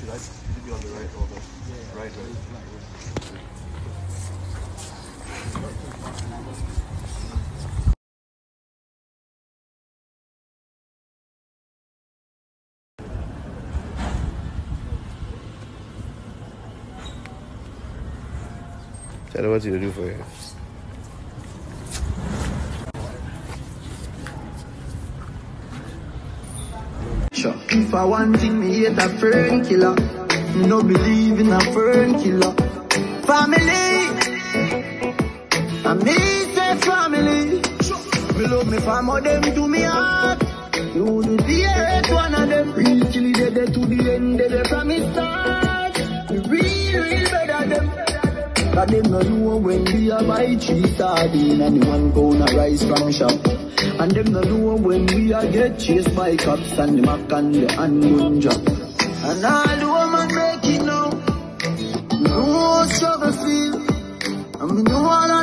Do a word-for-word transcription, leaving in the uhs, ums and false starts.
I should be on the right or the yeah, right, right. Tell her what you do for you. Sure. If I want thing, me hate a fern killer. Me no believe in a fern killer. Family, and me say family. Me love me family, them to me heart. You would be hate one of them. Real chilly, they dead to the end, they dead from me start. Me real, real better them. Cause them no know when we a buy cheese sardine and one pound of rice from shop. And them no know when we a get chased by cops and the mac and the handgun job. And all the woman make it now. Me know how struggle feel. And me know all